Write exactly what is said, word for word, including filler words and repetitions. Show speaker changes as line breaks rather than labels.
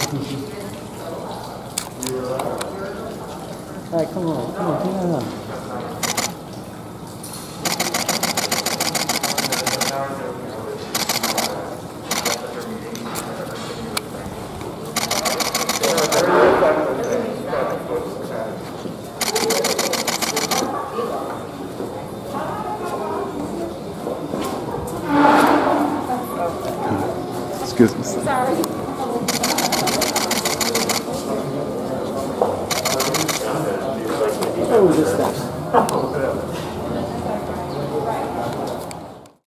All right, come on, come on, come on.
Excuse me.
Sorry.